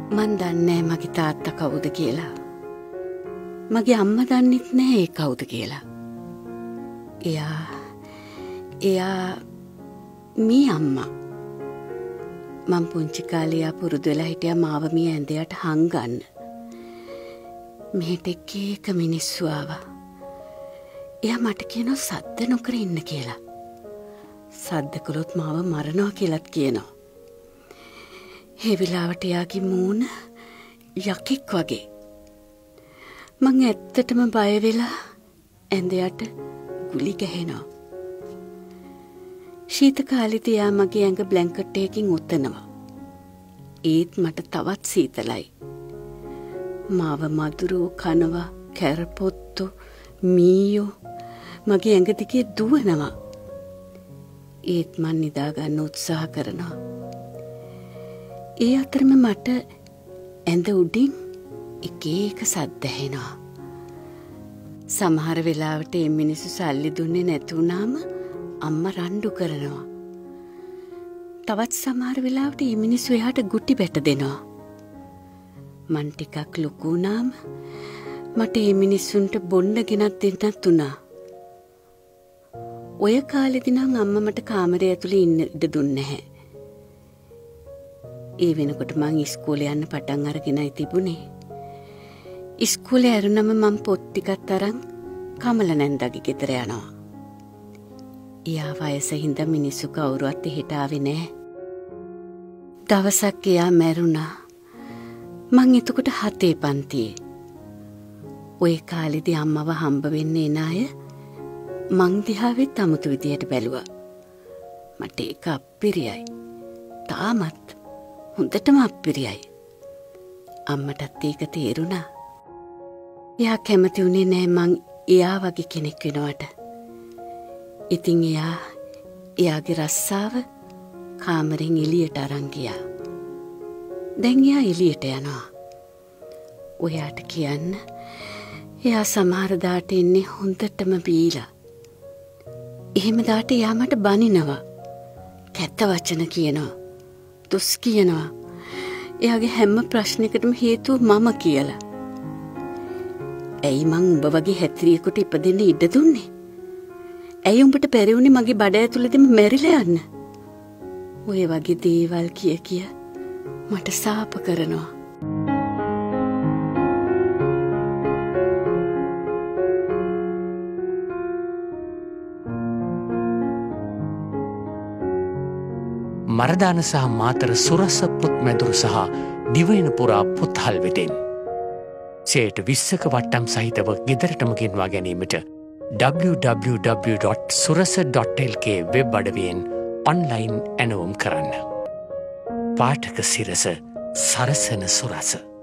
මන් දන්නේ මගේ තාත්තා කවුද කියලා. මගේ අම්මා දන්නෙත් නෑ ඒ කවුද කියලා. එයා මේ අම්මා. මං පුංචි කාලේ පුරුදු වෙලා හිටියා මාව මේ ඇඳයට හංගන්න. මෙහෙට එක මිනිස්සු ආවා. එයා මට කියනවා සද්ද නොකර ඉන්න කියලා. සද්ද කළොත් මාව මරනවා කියලාත් කියනවා. ඒ වෙලාවට එයාගේ මූණ යකෙක් වගේ. මං ඇත්තටම බය වෙලා ඇඳයට ගුලි ගහනවා. ශීත කාලෙදී එයා මගේ ඇඟ බ්ලැන්කට් එකකින් උතනවා. ඒත් මට තවත් සීතලයි. මාව මදුරුව කනවා, කැරපොත්තු, මීයෝ මගේ ඇඟ දිගේ දුවනවා. ඒත් මං නිදා ගන්න උත්සාහ කරනවා. ඒ අතරම මට ඇඳ උඩින් එක සද්ද ඇහෙනවා. සමහර වෙලාවට මේ මිනිස්සු සල්ලි දුන්නේ නැති වුණාම අම්මා රණ්ඩු කරනවා. තවත් සමහර වෙලාවට මේ මිනිස්සු එහාට ගුටි බැට දෙනවා. මං ටිකක් ලොකු වුණාම මට මේ මිනිස්සුන්ට බොන්න ගෙනත් දෙන්නත් උනා. ඔය කාලෙදි නම් අම්මා මට කාමරය ඇතුලේ ඉන්න ඉඩ දුන්නේ නැහැ. ඒ වෙනකොට මං ඉස්කෝලේ යන්න පටන් අරගෙනයි තිබුණේ. ඉස්කෝලේ ඇරුණම මං පොත් ටිකක් අරන් කමල නැන්දාගේ ගෙදර යනවා. එයා වයසින් හින්දා මිනිස්සු කවුරුවත් එහෙට ආවේ නැහැ. දවසක් එයා මැරුණා. මං එතකොට 7 පන්තියේ. ඔය කාලෙදී අම්මව හම්බ වෙන්න එන අය මං දිහාවෙත් අමුතු විදියට බැලුවා. මට ඒක අප්පිරියයි. තාමත් හොඳටම අප්පිරියයි. අම්මටත් ඒක තේරුණා. එයා කැමති වුණේ නෑ මං එයා වගේ කෙනෙක් වෙනවට. ඉතින් එයාගේ රස්සාව කාමරෙන් එළියට අරන් ගියා. දැන් එයා එළියට යනවා. ඔයාට කියන්න එයා සමහර දාට ඉන්නේ හොඳටම බීලා. එහෙම දාට එයා මට බනිනවා. කැත වචන කියනවා. දොස් කියනවා. එයාගේ හැම ප්‍රශ්නයකටම හේතුව මම කියලා. ඇයි මං උඹ වගේ හැතිරියෙකුට ඉපදෙන්න ඉඩ දුන්නේ? ඇයි උඹට බැරි වුණේ මගේ බඩ ඇතුළේදීම මැරිලා යන්න? ඔය වගේ දේවල් කිය මට සාප කරනවා. මරදාන සහ මාතර සුරස පුත් මැදුරු සහ දිවයින පුරා පුත්හල් වෙතෙන්. සේට 20ක වට්ටම් සහිතව ගෙදරටම ගෙන්වා ගැනීමට www.surasa.lk වෙබ් අඩවියෙන් ඔන්ලයින් ඇනවුම් කරන්න. පාඨක සිරස සරසන සුරස.